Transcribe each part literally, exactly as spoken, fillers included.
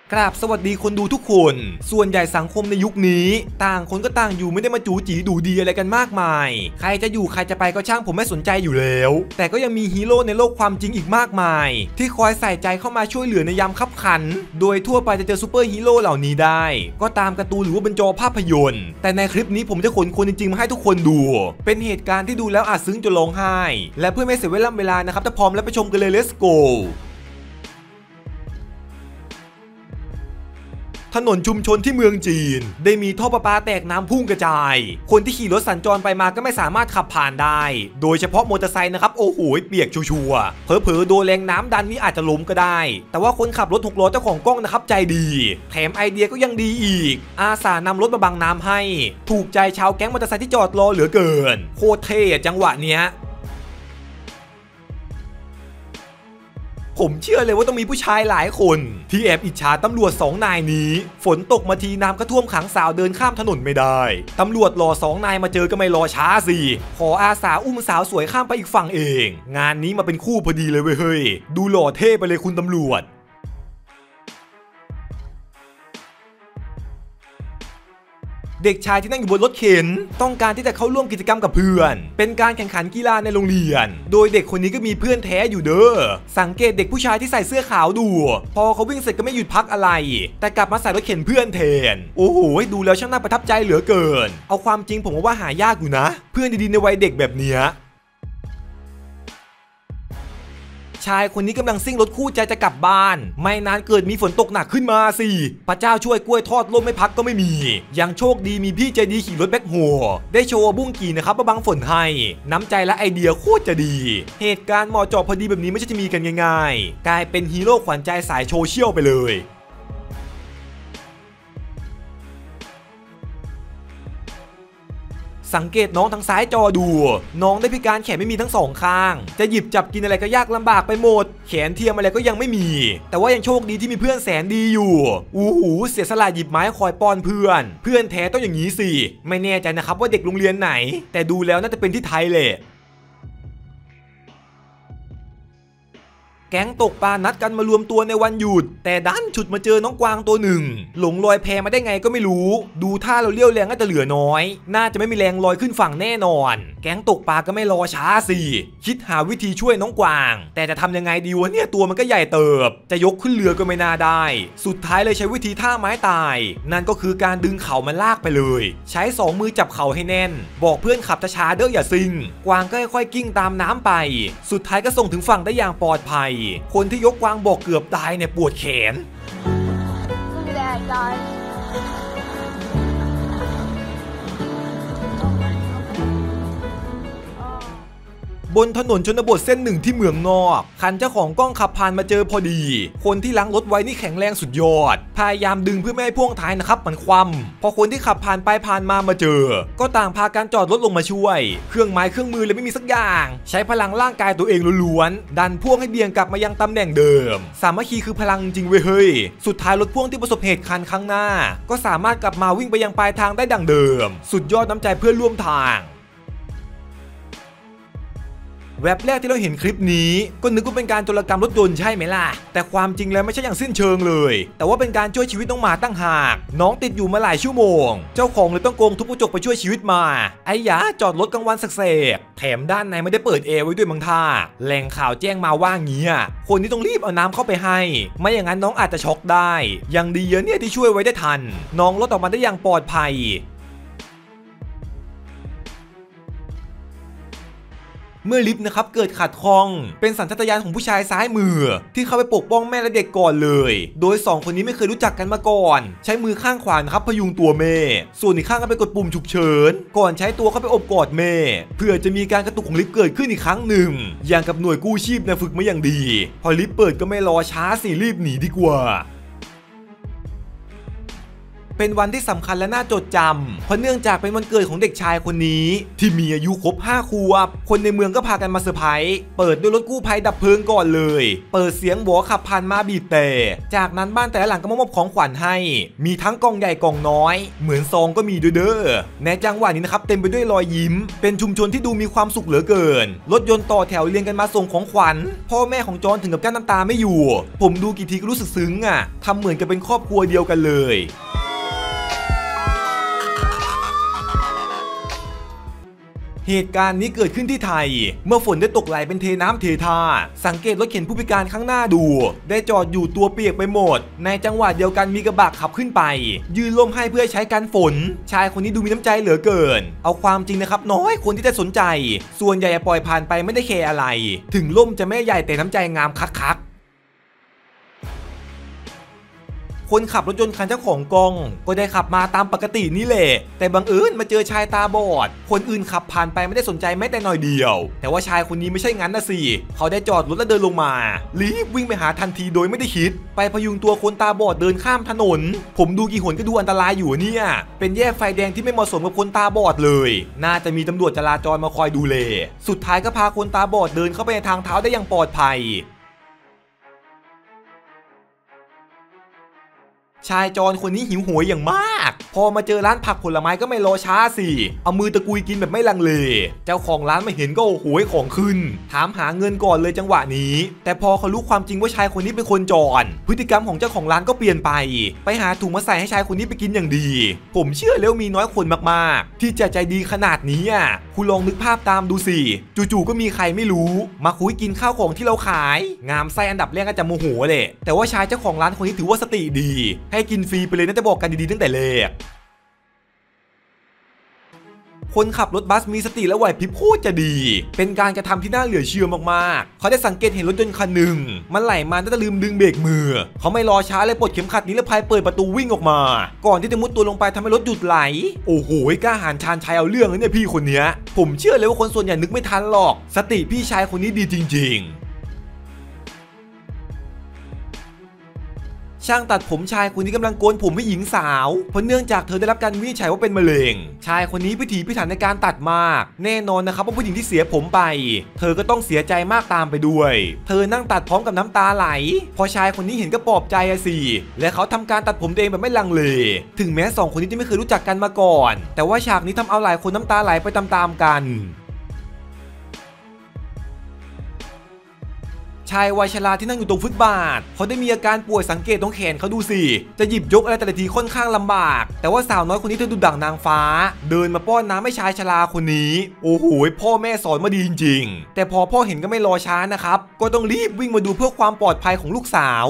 กราบสวัสดีคนดูทุกคนส่วนใหญ่สังคมในยุคนี้ต่างคนก็ต่างอยู่ไม่ได้มาจู๋จีดูดีอะไรกันมากมายใครจะอยู่ใครจะไปก็ช่างผมไม่สนใจอยู่แล้วแต่ก็ยังมีฮีโร่ในโลกความจริงอีกมากมายที่คอยใส่ใจเข้ามาช่วยเหลือในยามคับขันโดยทั่วไปจะเจอซูเปอร์ฮีโร่เหล่านี้ได้ก็ตามการ์ตูนหรือว่าบนจอภาพยนตร์แต่ในคลิปนี้ผมจะขนคนจริงๆมาให้ทุกคนดูเป็นเหตุการณ์ที่ดูแล้วอาจซึ้งจนร้องไห้และเพื่อไม่เสียเวลาเวลานะครับถ้าพร้อมแล้วไปชมกันเลย let's goถนนชุมชนที่เมืองจีนได้มีท่อประปาแตกน้ำพุ่งกระจายคนที่ขี่รถสัญจรไปมาก็ไม่สามารถขับผ่านได้โดยเฉพาะมอเตอร์ไซค์นะครับโอ้โหเปียกชัวร์เผลอๆโดนแรงน้ำดันนี่อาจจะล้มก็ได้แต่ว่าคนขับรถหกล้อเจ้าของกล้องนะครับใจดีแถมไอเดียก็ยังดีอีกอาสานำรถมาบังน้ำให้ถูกใจชาวแก๊งมอเตอร์ไซค์ที่จอดรอเหลือเกินโคตรเท่จังหวะเนี้ยผมเชื่อเลยว่าต้องมีผู้ชายหลายคนที่แอบอิจฉาตำรวจสองนายนี้ฝนตกมาทีน้ำก็ท่วมขังสาวเดินข้ามถนนไม่ได้ตำรวจรอสองนายมาเจอก็ไม่รอช้าสิขออาสาอุ้มสาวสวยข้ามไปอีกฝั่งเองงานนี้มาเป็นคู่พอดีเลยเว้ยเฮ้ยดูหล่อเท่ไปเลยคุณตำรวจเด็กชายที่นั่งอยู่บนรถเข็นต้องการที่จะเข้าร่วมกิจกรรมกับเพื่อนเป็นการแข่งขันกีฬาในโรงเรียนโดยเด็กคนนี้ก็มีเพื่อนแท้อยู่เด้อสังเกตเด็กผู้ชายที่ใส่เสื้อขาวดูพอเขาวิ่งเสร็จก็ไม่หยุดพักอะไรแต่กลับมาใส่รถเข็นเพื่อนแทนโอ้โหดูแล้วช่างน่าประทับใจเหลือเกินเอาความจริงผมว่าหายากอยู่นะเพื่อนดีๆในวัยเด็กแบบเนี้ยชายคนนี้กำลังซิ่งรถคู่ใจจะกลับบ้านไม่นานเกิดมีฝนตกหนักขึ้นมาสิพระเจ้าช่วยกล้วยทอดล่มไม่พักก็ไม่มียังโชคดีมีพี่ใจดีขี่รถแบ็คโฮได้โชว์บุ้งกี่นะครับมาบังฝนให้น้ำใจและไอเดียโคตรจะดีเหตุการณ์เหมาะเจาะพอดีแบบนี้ไม่ใช่จะมีกันง่ายๆกลายเป็นฮีโร่ขวัญใจสายโซเชียลไปเลยสังเกตน้องทางซ้ายจอดูน้องได้พิการแขนไม่มีทั้งสองข้างจะหยิบจับกินอะไรก็ยากลำบากไปหมดแขนเทียมอะไรก็ยังไม่มีแต่ว่ายังโชคดีที่มีเพื่อนแสนดีอยู่อู้หูเสียสละหยิบไม้คอยป้อนเพื่อนเพื่อนแท้ต้องอย่างนี้สิไม่แน่ใจนะครับว่าเด็กโรงเรียนไหนแต่ดูแล้วน่าจะเป็นที่ไทยแหละแก๊งตกปลานัดกันมารวมตัวในวันหยุดแต่ดันฉุดมาเจอน้องกวางตัวหนึ่งหลงลอยแพมาได้ไงก็ไม่รู้ดูท่าเราเลี้ยวแรงก็จะเหลือน้อยน่าจะไม่มีแรงลอยขึ้นฝั่งแน่นอนแก๊งตกปลาก็ไม่รอช้าสิคิดหาวิธีช่วยน้องกวางแต่จะทำยังไงดีวะเนี่ยตัวมันก็ใหญ่เติบจะยกขึ้นเรือก็ไม่น่าได้สุดท้ายเลยใช้วิธีท่าไม้ตายนั่นก็คือการดึงเข่ามันลากไปเลยใช้สองมือจับเข่าให้แน่นบอกเพื่อนขับช้าๆเด้ออย่าซิ่งกวางก็ค่อยๆกิ้งตามน้ำไปสุดท้ายก็ส่งถึงฝั่งได้อย่างปลอดภัยคนที่ยกกวางบอกเกือบตายเนี่ยปวดแขนบนถนนชนบทเส้นหนึ่งที่เมืองนอกคันเจ้าของกล้องขับผ่านมาเจอพอดีคนที่ล้างรถไว้นี่แข็งแรงสุดยอดพยายามดึงเพื่อไม่ให้พ่วงท้ายนะครับมันคว่ำพอคนที่ขับผ่านไปผ่านมามาเจอก็ต่างพากันจอดรถลงมาช่วยเครื่องไม้เครื่องมือเลยไม่มีสักอย่างใช้พลังร่างกายตัวเองล้วนๆดันพ่วงให้เบี่ยงกลับมายังตำแหน่งเดิมสามัคคีคือพลังจริงเว้ยเฮ้ยสุดท้ายรถพ่วงที่ประสบเหตุคันข้างหน้าก็สามารถกลับมาวิ่งไปยังปลายทางได้ดังเดิมสุดยอดน้ำใจเพื่อนร่วมทางแวบแรกที่เราเห็นคลิปนี้ก็นึกว่าเป็นการโจรกรรมรถยนต์ใช่ไหมล่ะแต่ความจริงแล้วไม่ใช่อย่างสิ้นเชิงเลยแต่ว่าเป็นการช่วยชีวิตน้องหมาตั้งหากน้องติดอยู่มาหลายชั่วโมงเจ้าของเลยต้องโกงทุบกระจกไปช่วยชีวิตมาไอ้ยาจอดรถกลางวันสักเสกแถมด้านในไม่ได้เปิดแอร์ไว้ด้วยบางท่าแหล่งข่าวแจ้งมาว่างี้คนนี้ต้องรีบเอาน้ำเข้าไปให้ไม่อย่างนั้นน้องอาจจะช็อกได้ยังดีเยอะเนี่ยที่ช่วยไว้ได้ทันน้องรถออกมาได้อย่างปลอดภัยเมื่อลิฟต์นะครับเกิดขัดข้องเป็นสัญชาตญาณของผู้ชายซ้ายมือที่เข้าไปปกป้องแม่และเด็กก่อนเลยโดยสองคนนี้ไม่เคยรู้จักกันมาก่อนใช้มือข้างขวานะครับพยุงตัวแม่ส่วนอีกข้างก็ไปกดปุ่มฉุกเฉินก่อนใช้ตัวเข้าไปอบกอดแม่เพื่อจะมีการกระตุกของลิฟต์เกิดขึ้นอีกครั้งหนึ่งอย่างกับหน่วยกู้ชีพนะฝึกมาอย่างดีพอลิฟต์เปิดก็ไม่รอช้าสิรีบหนีดีกว่าเป็นวันที่สำคัญและน่าจดจำเพราะเนื่องจากเป็นวันเกิดของเด็กชายคนนี้ที่มีอายุครบห้าขวบคนในเมืองก็พากันมาเซอร์ไพรส์เปิดด้วยรถกู้ภัยดับเพลิงก่อนเลยเปิดเสียงโหวขับผ่านมาบีบแต่จากนั้นบ้านแต่ละหลังก็มามอบของขวัญให้มีทั้งกล่องใหญ่กล่องน้อยเหมือนซองก็มีด้วยเด้อในจังหวะนี้นะครับเต็มไปด้วยรอยยิ้มเป็นชุมชนที่ดูมีความสุขเหลือเกินรถยนต์ต่อแถวเรียงกันมาส่งของขวัญพ่อแม่ของจอนถึงกับกั้นน้ำตาไม่อยู่ผมดูกี่ทีก็รู้สึกซึ้งอ่ะทำเหมือนกับเป็นครอบครัวเดียวกันเลยเหตุการณ์นี้เกิดขึ้นที่ไทยเมื่อฝนได้ตกไหลเป็นเทน้ำเทท่าสังเกตรถเข็นผู้พิการข้างหน้าดูได้จอดอยู่ตัวเปียกไปหมดในจังหวะเดียวกันมีกระบะขับขึ้นไปยืนล่มให้เพื่อใช้กันฝนชายคนนี้ดูมีน้ำใจเหลือเกินเอาความจริงนะครับน้อยคนที่จะสนใจส่วนใหญ่ปล่อยผ่านไปไม่ได้แคร์อะไรถึงล่มจะไม่ใหญ่แต่น้ำใจงามคักคนขับรถยนต์คันเจ้าของกล้องก็ได้ขับมาตามปกตินี่แหละแต่บังเอิญมาเจอชายตาบอดคนอื่นขับผ่านไปไม่ได้สนใจแม้แต่หน่อยเดียวแต่ว่าชายคนนี้ไม่ใช่งั้นนะสิเขาได้จอดรถและเดินลงมารีบวิ่งไปหาทันทีโดยไม่ได้คิดไปพยุงตัวคนตาบอดเดินข้ามถนนผมดูกี่หนก็ดูอันตรายอยู่เนี่ยเป็นแยกไฟแดงที่ไม่เหมาะสมกับคนตาบอดเลยน่าจะมีตำรวจจราจรมาคอยดูแลสุดท้ายก็พาคนตาบอดเดินเข้าไปในทางเท้าได้อย่างปลอดภัยชายจรคนนี้หิวโหยอย่างมากพอมาเจอร้านผักผลไม้ก็ไม่รอช้าสิเอามือตะกุยกินแบบไม่ลังเลเจ้าของร้านมาเห็นก็โอ้โหของขึ้นถามหาเงินก่อนเลยจังหวะนี้แต่พอเขารู้ความจริงว่าชายคนนี้เป็นคนจรพฤติกรรมของเจ้าของร้านก็เปลี่ยนไปไปหาถุงมาใส่ให้ชายคนนี้ไปกินอย่างดีผมเชื่อแล้วมีน้อยคนมากๆที่จะใจดีขนาดนี้อ่ะคุณลองนึกภาพตามดูสิจู่ๆก็มีใครไม่รู้มาคุยกินข้าวของที่เราขายงามไส้อันดับแรกก็จะโมโหเลยแต่ว่าชายเจ้าของร้านคนนี้ถือว่าสติดีให้กินฟรีไปเลยนะจะบอกกันดีๆตั้งแต่แรกคนขับรถบัสมีสติและไหวพริบโคตรจะดีเป็นการกระทำที่น่าเหลือเชื่อมากๆเขาได้สังเกตเห็นรถยนต์คันหนึ่งมันไหลมาแต่ลืมดึงเบรกมือเขาไม่รอช้าเลยปลดเข็มขัดนิรภัยเปิดประตูวิ่งออกมาก่อนที่จะมุดตัวลงไปทำให้รถหยุดไหลโอ้โหกล้าหาญชาญชัยเอาเรื่องเลยเนี่ยพี่คนนี้ผมเชื่อเลยว่าคนส่วนใหญ่นึกไม่ทันหรอกสติพี่ชายคนนี้ดีจริงๆช่างตัดผมชายคนนี้กำลังโกนผมให้หญิงสาวเพราะเนื่องจากเธอได้รับการวินิจฉัยว่าเป็นมะเร็งชายคนนี้พิถีพิถันในการตัดมากแน่นอนนะครับว่าผู้หญิงที่เสียผมไปเธอก็ต้องเสียใจมากตามไปด้วยเธอนั่งตัดพร้อมกับน้ำตาไหลพอชายคนนี้เห็นก็ปลอบใจสิและเขาทำการตัดผมตัวเองแบบไม่ลังเลถึงแม้สองคนนี้จะไม่เคยรู้จักกันมาก่อนแต่ว่าฉากนี้ทำเอาหลายคนน้ำตาไหลไปตามๆกันชายวัยชราที่นั่งอยู่ตรงฟุตบาทเขาได้มีอาการป่วยสังเกตตรงแขนเขาดูสิจะหยิบยกอะไรแต่ละทีค่อนข้างลำบากแต่ว่าสาวน้อยคนนี้เธอดูดั่งนางฟ้าเดินมาป้อนน้ำให้ชายชราคนนี้โอ้โหพ่อแม่สอนมาดีจริงๆแต่พอพ่อเห็นก็ไม่รอช้านะครับก็ต้องรีบวิ่งมาดูเพื่อความปลอดภัยของลูกสาว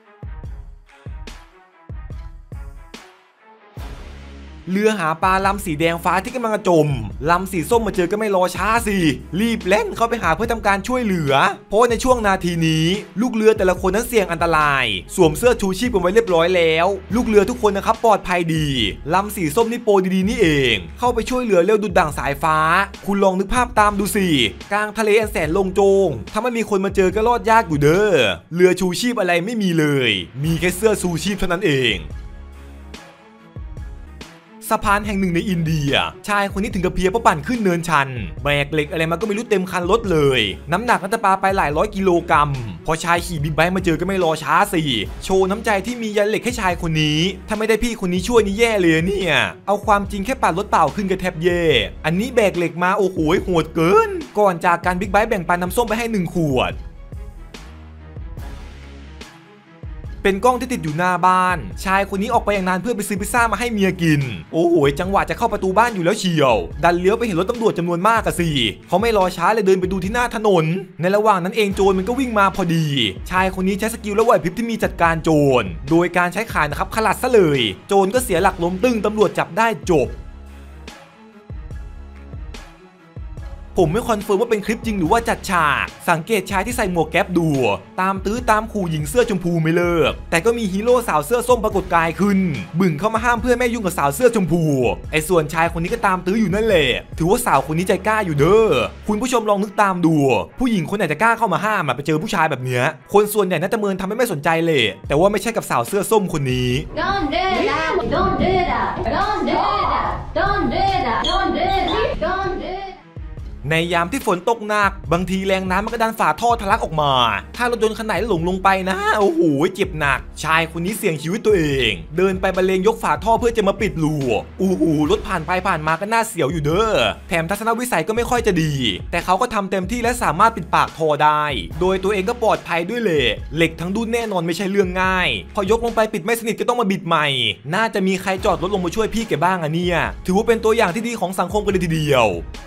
เรือหาปลาลำสีแดงฟ้าที่กำลังจมลำสีส้มมาเจอก็ไม่รอช้าสิรีบเล่นเข้าไปหาเพื่อทำการช่วยเหลือเพราะในช่วงนาทีนี้ลูกเรือแต่ละคนนั้นเสี่ยงอันตรายสวมเสื้อชูชีพกันไว้เรียบร้อยแล้วลูกเรือทุกคนนะครับปลอดภัยดีลำสีส้มนี่โปรดีๆนี่เองเข้าไปช่วยเหลือเร็วดุจดั่งสายฟ้าคุณลองนึกภาพตามดูสิกลางทะเลอันแสนโล่งโจ้งถ้าไม่มีคนมาเจอก็รอดยากอยู่เด้อเรือชูชีพอะไรไม่มีเลยมีแค่เสื้อชูชีพเท่านั้นเองสะพานแห่งหนึ่งในอินเดียชายคนนี้ถึงกับเพียเพราะปั่นขึ้นเนินชันแบกเหล็กอะไรมาก็ไม่รู้เต็มคันรถเลยน้ำหนักน่าจะปาไปหลายร้อยกิโลกรัมพอชายขี่บิ๊กไบค์มาเจอก็ไม่รอช้าสิโชว์น้ำใจที่มียันเหล็กให้ชายคนนี้ถ้าไม่ได้พี่คนนี้ช่วยนี่แย่เลยเนี่ยเอาความจริงแค่ปั่นรถเปล่าขึ้นก็แทบแย่อันนี้แบกเหล็กมาโอ้โหโหดเกินก่อนจากการบิ๊กไบค์แบ่งปันน้ำส้มไปให้หนึ่งขวดเป็นกล้องที่ติดอยู่หน้าบ้านชายคนนี้ออกไปอย่างนานเพื่อไปซื้อพิซซ่ามาให้เมียกินโอ้โหจังหวะจะเข้าประตูบ้านอยู่แล้วเฉียวดันเลี้ยวไปเห็นรถตำรวจจำนวนมากอะสิเขาไม่รอช้าเลยเดินไปดูที่หน้าถนนในระหว่างนั้นเองโจรมันก็วิ่งมาพอดีชายคนนี้ใช้สกิลและไหวพริบที่มีจัดการโจรโดยการใช้ขานะครับขลัดซะเลยโจรก็เสียหลักล้มตึ้งตำรวจจับได้จบผมไม่คอนเฟิร์มว่าเป็นคลิปจริงหรือว่าจัดฉากสังเกตชายที่ใส่หมวกแก๊ปดูตามตื้อตามขู่หญิงเสื้อชมพูไม่เลิกแต่ก็มีฮีโร่สาวเสื้อส้มปรากฏกายขึ้นบึ่งเข้ามาห้ามเพื่อแม่ยุ่งกับสาวเสื้อชมพูไอ้ส่วนชายคนนี้ก็ตามตื้ออยู่นั่นแหละถือว่าสาวคนนี้ใจกล้าอยู่เด้อคุณผู้ชมลองนึกตามดูผู้หญิงคนไหนจะกล้าเข้ามาห้ามไปเจอผู้ชายแบบเนี้ยคนส่วนใหญ่น่าจะเมินทำให้ไม่สนใจเลยแต่ว่าไม่ใช่กับสาวเสื้อส้มคนนี้ Don't do that Don't do that Don't do that Don't do that Don't do that Don't do that ในยามที่ฝนตกหนักบางทีแรงน้ำมันก็ดันฝาท่อทะลักออกมาถ้ารถยนต์คันไหนหลงลงไปนะโอ้โหเจ็บหนักชายคนนี้เสี่ยงชีวิตตัวเองเดินไปบรรเลงยกฝาท่อเพื่อจะมาปิดรูโอ้โหรถผ่านไปผ่านมาก็น่าเสียวอยู่เด้อแถมทัศนวิสัยก็ไม่ค่อยจะดีแต่เขาก็ทำเต็มที่และสามารถปิดปากท่อได้โดยตัวเองก็ปลอดภัยด้วยเลยเหล็กทั้งดุนแน่นอนไม่ใช่เรื่องง่ายพอยกลงไปปิดไม่สนิทก็ต้องมาบิดใหม่น่าจะมีใครจอดรถลงมาช่วยพี่แกบ้างอะเนี่ยถือว่าเป็นตัวอย่างที่ดีของสังคมกันเลยทีเดียว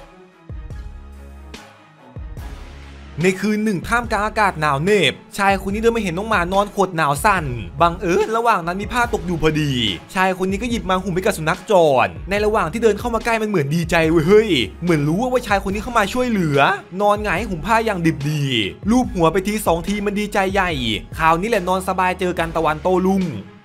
ในคืนหนึ่งท่ามกลางอากาศหนาวเหน็บชายคนนี้เดินมาเห็นน้องหมานอนขดหนาวสั่นบังเอิญระหว่างนั้นมีผ้าตกอยู่พอดีชายคนนี้ก็หยิบมาหุ่มไปกับสุนัขจรในระหว่างที่เดินเข้ามาใกล้มันเหมือนดีใจเว้ยเฮ้ยเหมือนรู้ว่าชายคนนี้เข้ามาช่วยเหลือนอนหงายหุ่มผ้าอย่างดิบดีลูบหัวไปทีสองทีมันดีใจใหญ่คราวนี้แหละนอนสบายเจอกันตะวันโตลุ่ง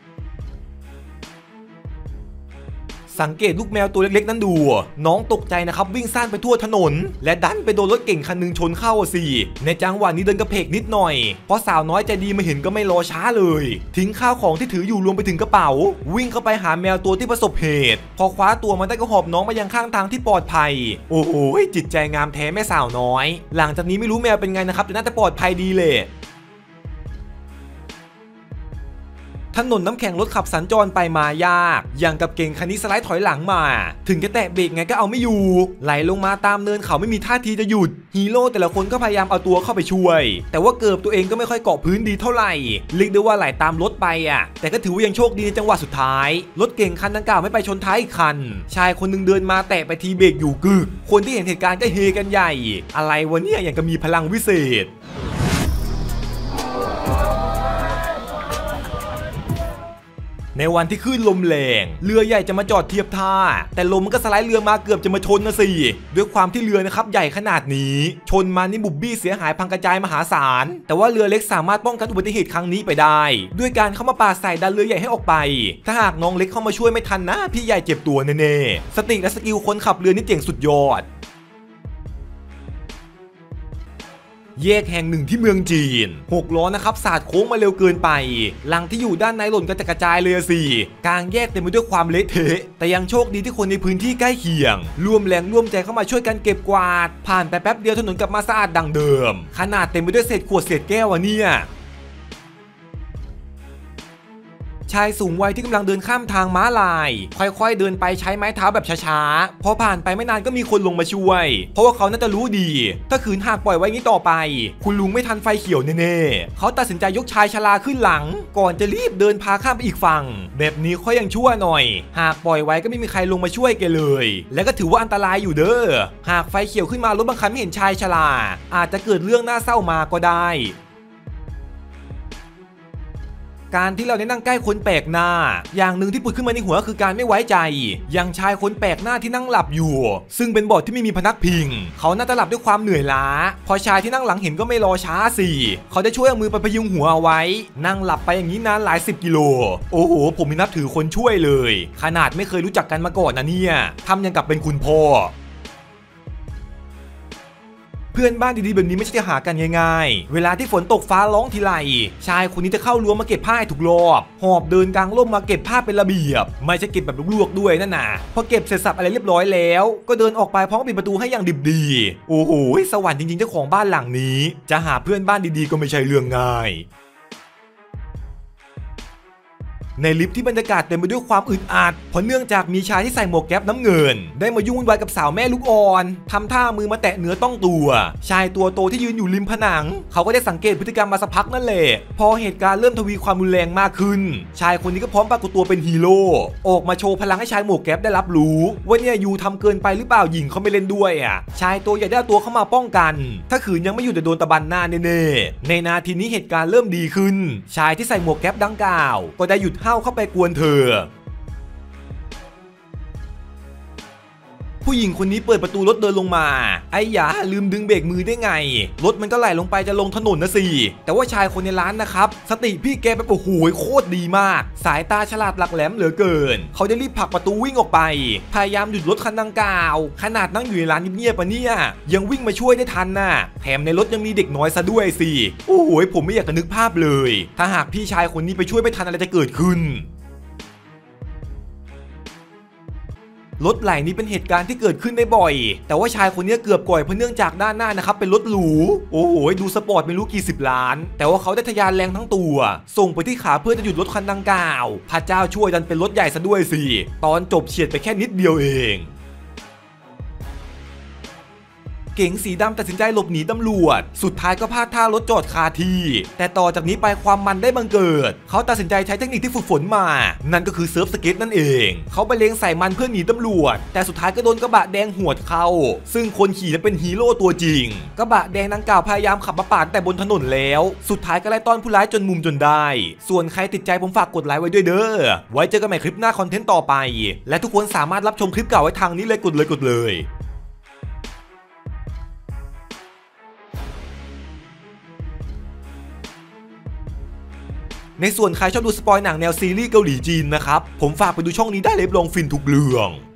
สังเกตลูกแมวตัวเล็กๆนั้นดูน้องตกใจนะครับวิ่งซ่านไปทั่วถนนและดันไปโดนรถเก่งคันนึงชนเข้าสิในจังหวะนี้เดินกระเพกนิดหน่อยเพราะสาวน้อยใจดีมาเห็นก็ไม่รอช้าเลยทิ้งข้าวของที่ถืออยู่รวมไปถึงกระเป๋าวิ่งเข้าไปหาแมวตัวที่ประสบเหตุพอคว้าตัวมันได้ก็หอบน้องมายังข้างทางที่ปลอดภัยโอ้โหจิตใจงามแท้แม่สาวน้อยหลังจากนี้ไม่รู้แมวเป็นไงนะครับแต่น่าจะปลอดภัยดีเลยถนนน้ำแข็งรถขับสัญจรไปมายากอย่างกับเก่งคันนี้สไลด์ถอยหลังมาถึงจะแตะเบรกไงก็เอาไม่อยู่ไหลลงมาตามเนินเขาไม่มีท่าทีจะหยุดฮีโร่แต่ละคนก็พยายามเอาตัวเข้าไปช่วยแต่ว่าเกือบตัวเองก็ไม่ค่อยเกาะพื้นดีเท่าไหร่เรียกได้ว่าไหลตามรถไปอ่ะแต่ก็ถือว่ายังโชคดีในจังหวะสุดท้ายรถเก่งคันดังกล่าวไม่ไปชนท้ายอีกคันชายคนนึงเดินมาแตะไปทีเบรกอยู่กึกคนที่เห็นเหตุการณ์ก็เฮกันใหญ่อะไรวะเนี่ยอย่างกับมีพลังวิเศษในวันที่คลื่นลมแรงเรือใหญ่จะมาจอดเทียบท่าแต่ลมมันก็สไลด์เรือมาเกือบจะมาชนนะสิด้วยความที่เรือนะครับใหญ่ขนาดนี้ชนมานี่บุบบี้เสียหายพังกระจายมหาศาลแต่ว่าเรือเล็กสามารถป้องกันอุบัติเหตุครั้งนี้ไปได้ด้วยการเข้ามาปาใส่ดันเรือใหญ่ให้ออกไปถ้าหากน้องเล็กเข้ามาช่วยไม่ทันนะพี่ใหญ่เจ็บตัวแน่ๆสติและสกิลคนขับเรือนี่เจ๋งสุดยอดแยกแห่งหนึ่งที่เมืองจีนหกล้อนะครับสาดโค้งมาเร็วเกินไปหลังที่อยู่ด้านในหล่นกระจายกระจายเลยสิกลางแยกเต็มไปด้วยความเละเทะแต่ยังโชคดีที่คนในพื้นที่ใกล้เคียงร่วมแรงร่วมใจเข้ามาช่วยกันเก็บกวาดผ่านไปแป๊บเดียวถนนกลับมาสะอาดดังเดิมขนาดเต็มไปด้วยเศษขวดเศษแก้วอะเนี่ยชายสูงวัยที่กำลังเดินข้ามทางม้าลายค่อยๆเดินไปใช้ไม้เท้าแบบช้าๆพอผ่านไปไม่นานก็มีคนลงมาช่วยเพราะว่าเขาน่าจะรู้ดีถ้าขืนหากปล่อยไว้งี้ต่อไปคุณลุงไม่ทันไฟเขียวแน่ๆเขาตัดสินใจยกชายชราขึ้นหลังก่อนจะรีบเดินพาข้ามไปอีกฝั่งแบบนี้เขายังชั่วหน่อยหากปล่อยไว้ก็ไม่มีใครลงมาช่วยแกเลยและก็ถือว่าอันตรายอยู่เด้อหากไฟเขียวขึ้นมารถบางคันไม่เห็นชายชราอาจจะเกิดเรื่องน่าเศร้ามาก็ได้การที่เราได้นั่งใกล้คนแปลกหน้าอย่างหนึ่งที่ผุดขึ้นมาในหัวคือการไม่ไว้ใจอย่างชายคนแปลกหน้าที่นั่งหลับอยู่ซึ่งเป็นเบาะที่ไม่มีพนักพิงเขาน่าจะหลับด้วยความเหนื่อยล้าพอชายที่นั่งหลังเห็นก็ไม่รอช้าสิเขาได้ช่วยเอามือไปพยุงหัวเอาไว้นั่งหลับไปอย่างนี้นานหลายสิบกิโลโอ้โหผมมีนับถือคนช่วยเลยขนาดไม่เคยรู้จักกันมาก่อนนะเนี่ยทำยังกับเป็นคุณพ่อเพื่อนบ้านดีๆแบบนี้ไม่ใช่จะหากันง่ายๆเวลาที่ฝนตกฟ้าร้องทีไรชายคนนี้จะเข้ารั้วมาเก็บผ้าทุกรอบหอบเดินกลางร่มมาเก็บผ้าเป็นระเบียบไม่ใช่เก็บแบบลวกๆด้วยนั่นน่ะพอเก็บเสร็จสับอะไรเรียบร้อยแล้วก็เดินออกไปพร้อมปิดประตูให้อย่างดิบดีโอ้โหสวรรค์จริงๆเจ้าของบ้านหลังนี้จะหาเพื่อนบ้านดีๆก็ไม่ใช่เรื่องง่ายในลิฟต์ที่บรรยากาศเต็มไปด้วยความอึดอัดเพราะเนื่องจากมีชายที่ใส่หมวกแก๊ปน้ำเงินได้มายุ่งวุ่นวายกับสาวแม่ลูกอ่อนทำท่ามือมาแตะเนื้อต้องตัวชายตัวโตที่ยืนอยู่ริมผนังเขาก็ได้สังเกตพฤติกรรมมาสักพักนั่นแหละพอเหตุการณ์เริ่มทวีความรุนแรงมากขึ้นชายคนนี้ก็พร้อมปรากฏตัวเป็นฮีโร่ออกมาโชว์พลังให้ชายหมวกแก๊ปได้รับรู้ว่าเนี่ยยูทำเกินไปหรือเปล่าหญิงเขาไม่เล่นด้วยอ่ะชายตัวใหญ่ได้ตัวเข้ามาป้องกันถ้าขืนยังไม่อยู่จะโดนตะบันหน้าแน่ๆในนาทีนี้เหตุการณ์เริ่มดีขึ้นชายที่ใส่หมวกแก๊ปดังกล่าวก็ได้หยุดห้าวเข้าไปกวนเธอผู้หญิงคนนี้เปิดประตูรถเดินลงมาไอ้ยาลืมดึงเบรกมือได้ไงรถมันก็ไหลลงไปจะลงถนนนะสิแต่ว่าชายคนในร้านนะครับสติพี่แกแบบโอ้โหโคตรดีมากสายตาฉลาดหลักแหลมเหลือเกินเขาจะรีบผลักประตูวิ่งออกไปพยายามหยุดรถคันดังกล่าวขนาดนั่งอยู่ในร้านเงียบๆปะเนี่ยยังวิ่งมาช่วยได้ทันน่ะแถมในรถยังมีเด็กน้อยซะด้วยสิโอ้โหผมไม่อยากจะนึกภาพเลยถ้าหากพี่ชายคนนี้ไปช่วยไม่ทันอะไรจะเกิดขึ้นรถไหลนี้เป็นเหตุการณ์ที่เกิดขึ้นได้บ่อยแต่ว่าชายคนนี้เกือบก่อยเพราะเนื่องจากด้านหน้านะครับเป็นรถหรูโอ้โหดูสปอร์ตไม่รู้กี่สิบล้านแต่ว่าเขาได้ทะยานแรงทั้งตัวส่งไปที่ขาเพื่อจะหยุดรถคันดังกล่าวพระเจ้าช่วยดันเป็นรถใหญ่ซะด้วยสิตอนจบเฉียดไปแค่นิดเดียวเองเก๋งสีดำตัดสินใจหลบหนีตำรวจสุดท้ายก็พลาดท่ารถจอดคาที่แต่ต่อจากนี้ไปความมันได้บังเกิดเขาตัดสินใจใช้เทคนิคที่ฝึกฝนมานั่นก็คือเซิร์ฟสเก็ตนั่นเองเขาไปเลงใส่มันเพื่อหนีตำรวจแต่สุดท้ายก็โดนกระบะแดงหวดเข้าซึ่งคนขี่นั้นเป็นฮีโร่ตัวจริงกระบะแดงดังกล่าวพยายามขับมาปาดแต่บนถนนแล้วสุดท้ายก็ไล่ต้อนผู้ร้ายจนมุมจนได้ส่วนใครติดใจผมฝากกดไลค์ไว้ด้วยเด้อไว้เจอกันใหม่คลิปหน้าคอนเทนต์ต่อไปและทุกคนสามารถรับชมคลิปเก่าไว้ทางนี้เลยกดเลยกดเลยในส่วนใครชอบดูสปอยหนังแนวซีรีส์เกาหลีจีนนะครับผมฝากไปดูช่องนี้ได้เลยรับรองฟินทุกเรื่อง